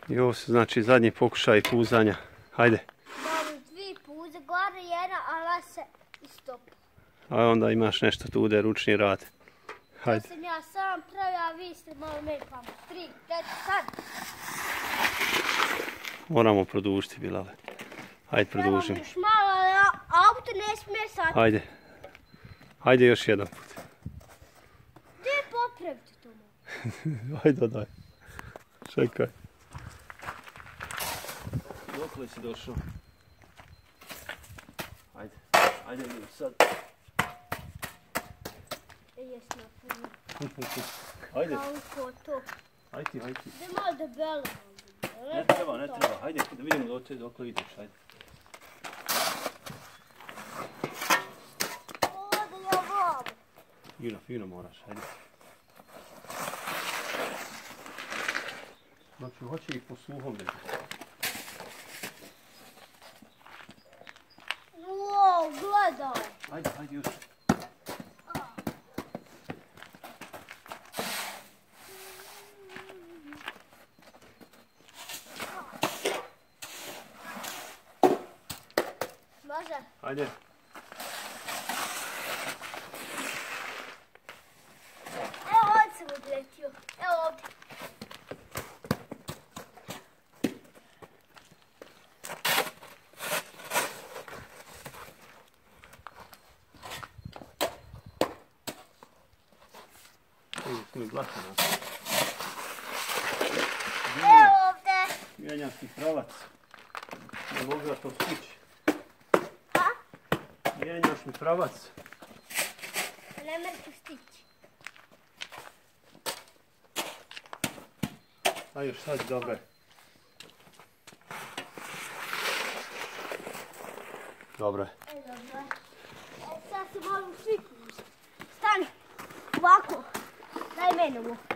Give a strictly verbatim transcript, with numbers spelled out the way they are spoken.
I ovo su znači zadnji pokušaj puzanja. Hajde. Dobro, dvije puze, gore jedna, ali se i stop. A onda imaš nešto tu ude, ručni rad. Hajde. To sam ja sam pravila, a vi ste malo meni pamet. Tri, četiri, sad. Moramo produžiti, Bilale. Hajde, produžimo. Trebam još malo, ali auto ne smije sad. Hajde. Hajde još jedan put. Gdje popravite to malo? Hajde, daj. Čekaj. Dokle si došao? Hajde. Hajde mi sad. E, jes napravio. Hajde. Kako to? Hajde ti, hajde ti. Gdje malo debelo. Ne treba, ne treba. Hajde, da vidimo dokle, dokle ideš. Hajde. Ovdje ja vam. Fino, fino moraš. Hajde. Znači, hoće ih po suhom držati. Wow, gledaj. Hajde, hajde još. Može? Hajde. Evo ovdje sam odletio. Evo ovdje. Evo smo i blata nas. Evo ovdje. Mijenjam ti pravac. Ne mogu da to stići. A? Mijenjaš mi pravac. Ne možete stići. A još sad, dobro. Dobro. E, dobro. E, sad se malo svi pusti. Stani. Ovako. Daj mene ovo.